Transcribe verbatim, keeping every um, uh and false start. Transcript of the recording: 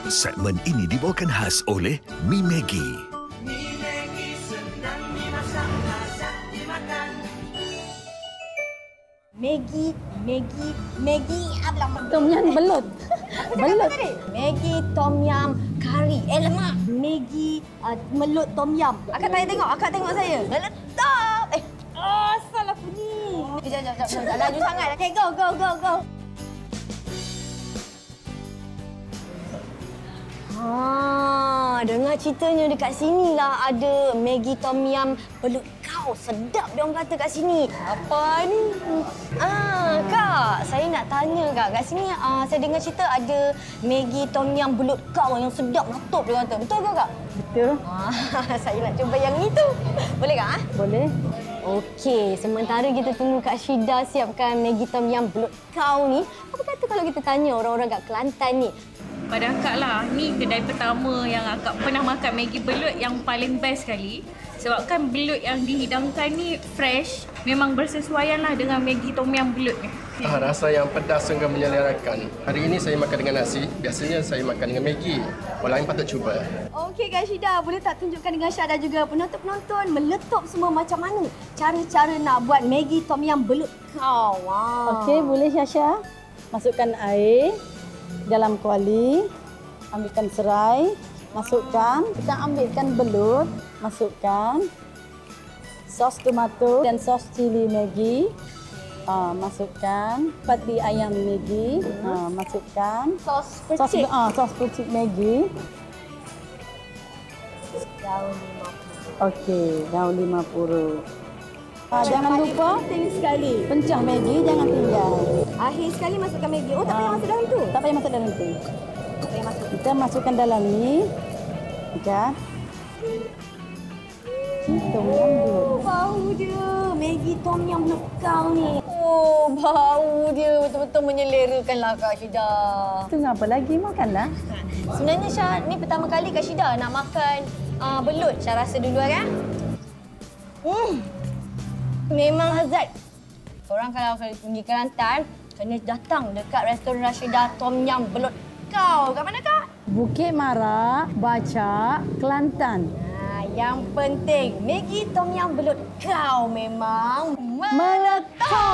Segmen ini dibawakan khas oleh Mi Maggi. Mi Maggi senang dimasak, lezat dimakan. Maggi, Maggi, Maggi apa? Tom yum belut. Belut. Maggi tom yum kari. Eh lemak. Maggi uh, melut tom yum. Akak tanya tengok, akak tengok saya. Meletup. Eh, oh, salah bunyi. Jom, jom, jom, jom. Tak laju sangat. Okay, go, go, go, go. Ha, dengar ceritanya dekat sinilah ada Maggi tom yum belut kau. Sedap dia orang kata kat sini. Apa ni? Ah, Kak, saya nak tanya Kak. Kat sini ah, saya dengar cerita ada Maggi tom yum belut kau yang sedap meletup dia kata. Betul ke Kak? Betul. Ah, saya nak cuba yang itu. Boleh Kak? Ah? Boleh. Okey, sementara kita tunggu Kak Syida siapkan Maggi tom yum belut kau ni, apa kata kalau kita tanya orang-orang kat Kelantan ni? Pada akak lah, ni kedai pertama yang akak pernah makan Maggi belut yang paling best sekali. Sebabkan belut yang dihidangkan ni fresh, memang bersesuaian lah dengan Maggi tom yum belut ni. Ah, rasa yang pedas sungguh menyelerakan. Hari ini saya makan dengan nasi, biasanya saya makan dengan Maggi. Orang lain patut cuba. Okey Kak Syida, boleh tak tunjukkan dengan Syah dan juga penonton-penonton meletup semua macam mana cara-cara nak buat Maggi tom yum belut kau? Wow. Okey, boleh Syasha. Masukkan air dalam kuali, ambilkan serai, masukkan, kita ambilkan belut, masukkan sos tomato dan sos cili Maggi. Ha, masukkan pati ayam Maggi, ha, masukkan Sos sos percik. ah sos percik Maggi. Daun lima puluh. Okey, daun lima puluh. Ha, jangan lupa penting sekali. pencah Maggi, jangan tinggal. Akhir sekali masukkan Maggi. Oh, tak payah masuk dalam tu? Tak payah masuk dalam tu. Tak payah masuk. Kita masukkan dalam ni. Okey. Tom yum belut. Oh, bau dia. Maggi tom yum belut kau ni. Oh, bau dia betul-betul menyelerakan lah Kak Syida. Tunggu apa lagi? Makanlah. Sebenarnya Syah, ni pertama kali Kak Syida nak makan uh, belut. Syah rasa dulu kan? Hmm. Memang lezat. Korang kalau pergi Kelantan, kena datang dekat restoran Rashidah Tom Yum belut kau. Kat mana Kak? Bukit Marak, Bacak, Kelantan. Nah, yang penting, Maggi Tom Yum belut kau memang Meletup!